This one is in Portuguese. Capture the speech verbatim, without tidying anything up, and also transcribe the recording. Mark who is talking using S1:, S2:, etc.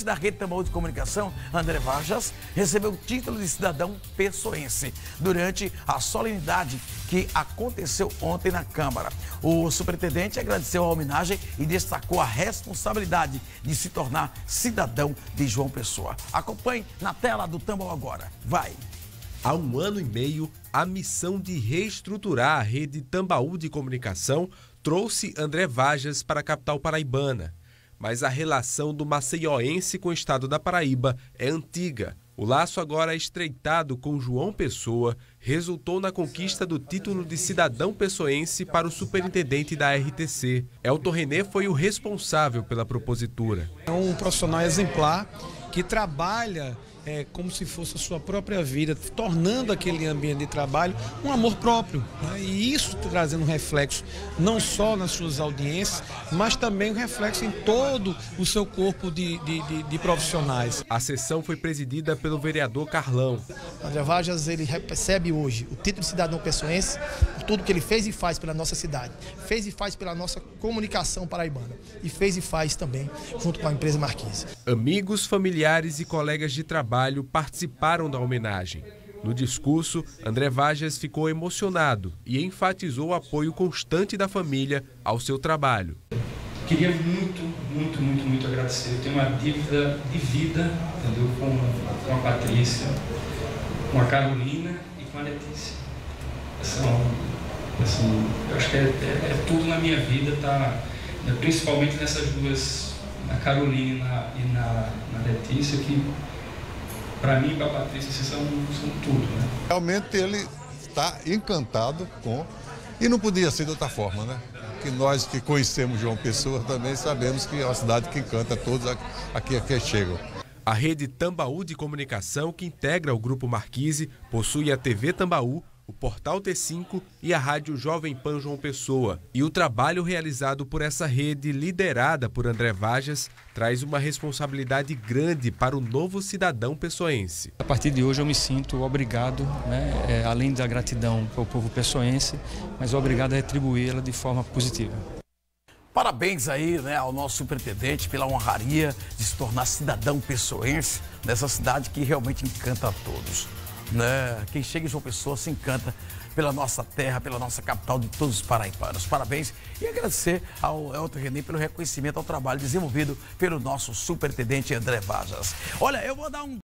S1: da Rede Tambaú de Comunicação, André Vargas, recebeu o título de cidadão pessoense durante a solenidade que aconteceu ontem na Câmara. O superintendente agradeceu a homenagem e destacou a responsabilidade de se tornar cidadão de João Pessoa. Acompanhe na tela do Tambaú agora. Vai!
S2: Há um ano e meio, a missão de reestruturar a Rede Tambaú de Comunicação trouxe André Vargas para a capital paraibana. Mas a relação do maceioense com o estado da Paraíba é antiga. O laço agora estreitado com João Pessoa resultou na conquista do título de cidadão pessoense para o superintendente da R T C. Elton René foi o responsável pela propositura.
S3: É um profissional exemplar que trabalha É, como se fosse a sua própria vida, tornando aquele ambiente de trabalho um amor próprio, né? E isso trazendo um reflexo não só nas suas audiências, mas também um reflexo em todo o seu corpo de, de, de, de profissionais.
S2: A sessão foi presidida pelo vereador Carlão.
S4: André Vargas, ele recebe hoje o título de cidadão pessoense por tudo que ele fez e faz pela nossa cidade, fez e faz pela nossa comunicação paraibana e fez e faz também junto com a empresa Marquise.
S2: Amigos, familiares e colegas de trabalho participaram da homenagem. No discurso, André Vargas ficou emocionado e enfatizou o apoio constante da família ao seu trabalho.
S5: Queria muito, muito, muito, muito agradecer. Eu tenho uma dívida de vida, entendeu? Com, com a Patrícia, com a Carolina e com a Letícia. São, assim, eu acho que é, é, é tudo na minha vida, tá? Principalmente nessas duas, na Carolina e na, na Letícia, que para mim e para a Patrícia, vocês são, são tudo, né?
S6: Realmente ele está encantado com... E não podia ser de outra forma, né? Que nós que conhecemos João Pessoa também sabemos que é uma cidade que encanta todos aqui, aqui chegam.
S2: A Rede Tambaú de Comunicação, que integra o Grupo Marquise, possui a T V Tambaú, o Portal T cinco e a Rádio Jovem Pan João Pessoa. E o trabalho realizado por essa rede, liderada por André Vargas, traz uma responsabilidade grande para o novo cidadão pessoense.
S7: A partir de hoje eu me sinto obrigado, né, é, além da gratidão para o povo pessoense, mas obrigado a retribuí-la de forma positiva.
S1: Parabéns aí, né, ao nosso superintendente pela honraria de se tornar cidadão pessoense nessa cidade que realmente encanta a todos. Né? Quem chega em João Pessoa se encanta pela nossa terra, pela nossa capital, de todos os paraibanos. Parabéns e agradecer ao Elton René pelo reconhecimento ao trabalho desenvolvido pelo nosso superintendente André Vargas. Olha, eu vou dar um